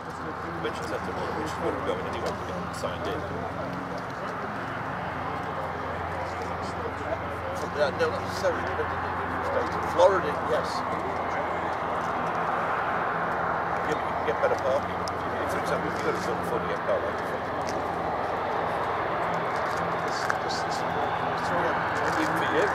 convention centre, which is where we're going anyway to get signed in. No, not necessarily. Florida, yes. Yeah, but you can get better parking. For example, if you go to Silver Ford, you get car like even for you.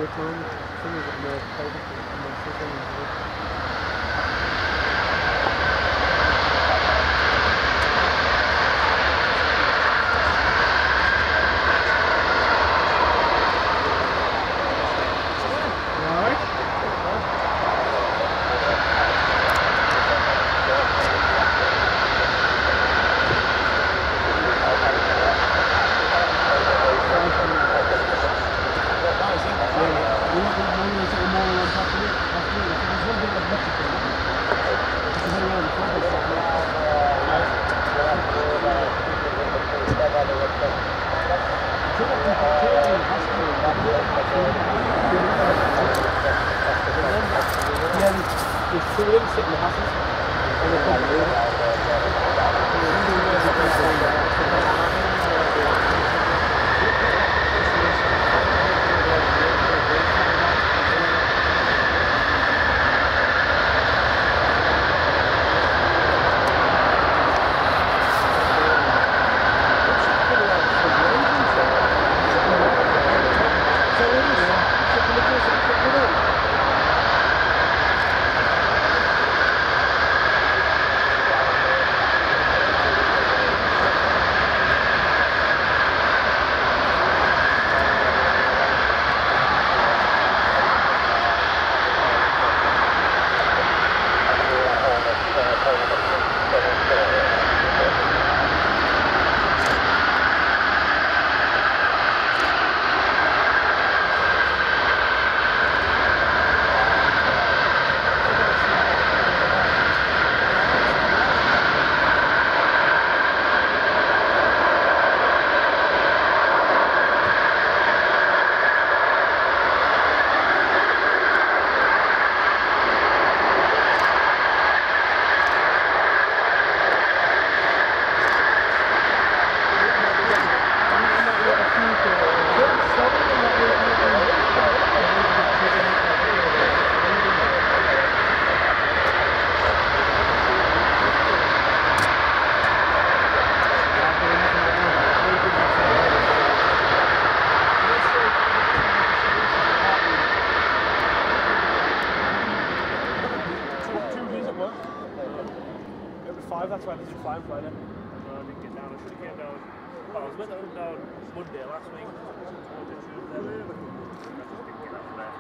That's why I didn't fly on Friday. No, I didn't get down. I should have came down. Well, I was meant to come down Monday last week. Monday, Tuesday. I just didn't get out from there.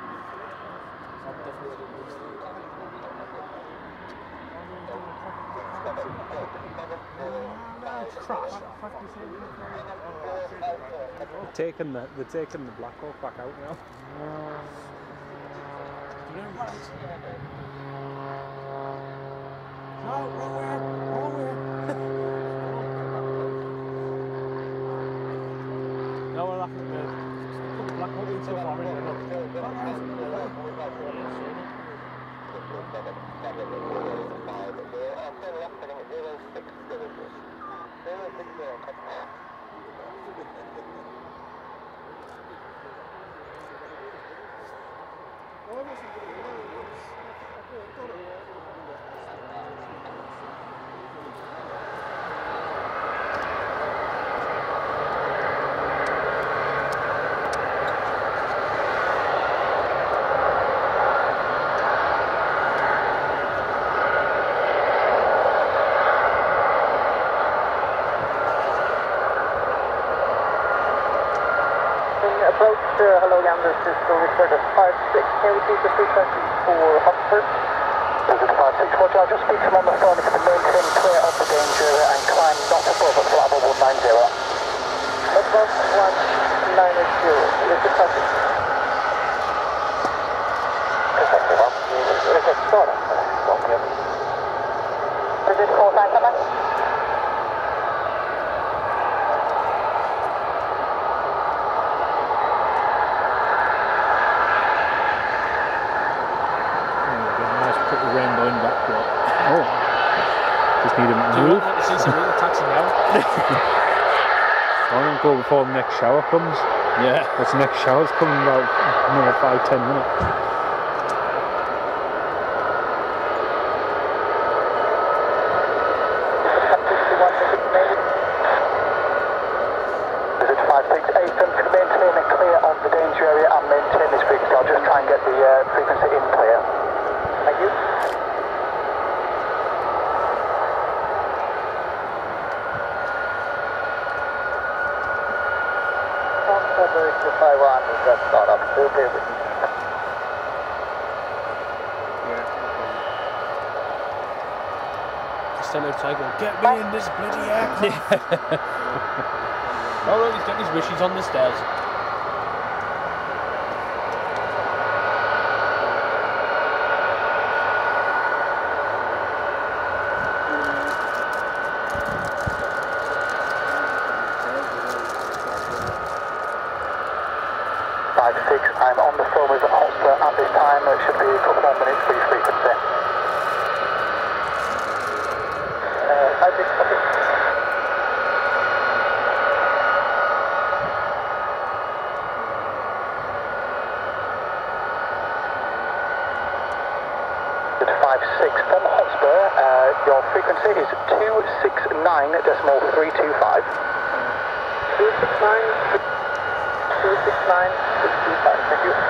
So I'm definitely going to crash. They're taking the Blackhawk back out now. No, Runway. No, we're laughing at the Blackhawk in so far, isn't Approach, hello Gander, this is Stormy 56. Can we keep the frequency for Hotspur? This is 56, watch out, just speak to him on the phone if you can maintain clear of the danger area and climb not above at Bravo 190. Above 190, is it perfect? Perfect, is it started? Is it call sign coming? Rainbow in backdrop. Oh, just need him to move. See some real taxi now. I want to go before the next shower comes. Yeah. Because the next shower's coming in about another 5-10 minutes. Visit 568 and to maintain a clear of the danger area and maintain the start up. We'll be with you. Stand outside going, get me in this bloody aircraft. Oh no, he's getting his wishes on the stairs. I'm on the phone with Hotspur at this time. It should be a couple more minutes for your frequency. 56, copy. Good 56 from Hotspur. Your frequency is 269.325. 269. 269.625, thank you.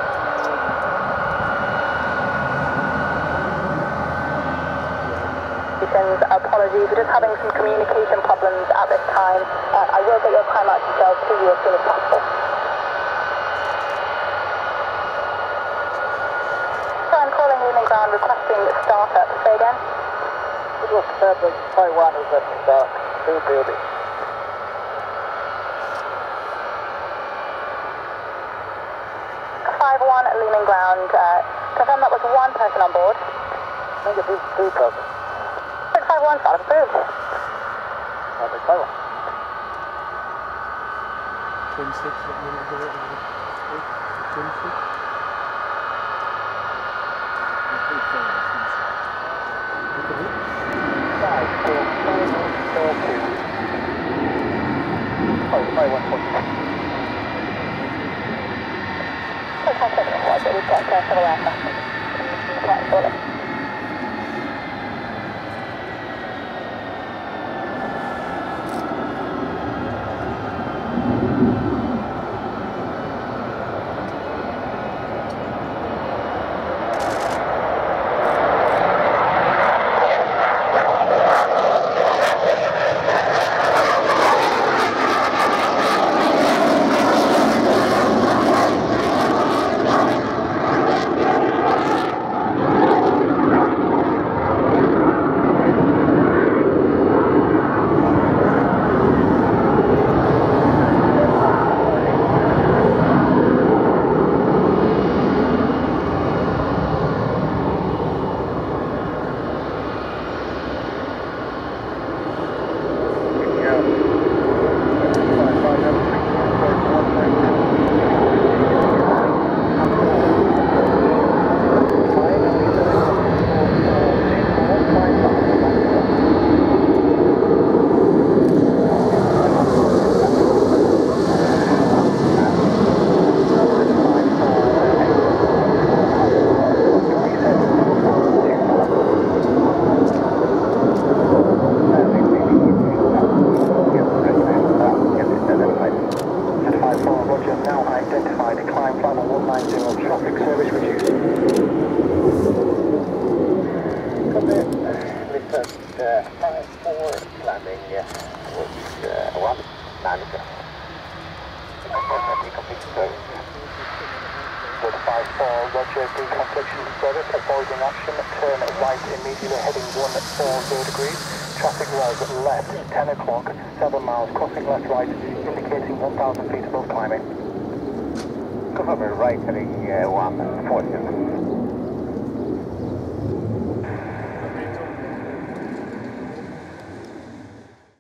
Apologies, we're just having some communication problems at this time. I will get your timeout details to you as soon as possible. So I'm calling Leeming ground requesting startup. Say again? It was Startegic Taiwan is at start. Two buildings. Leeming ground, confirm that was one person on board. I think it was two persons. 651, start approved. Startegic Taiwan. 26, what number is it? 26? Oh, Taiwan 42. We've got several aircraft. Quite fully. Left, 10 o'clock, 7 miles, crossing left right, indicating 1,000 feet above climbing. Confirm right heading 147.